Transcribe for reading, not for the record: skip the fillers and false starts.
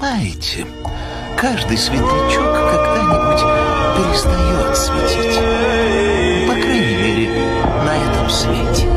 Знаете, каждый светлячок когда-нибудь перестает светить. По крайней мере, на этом свете.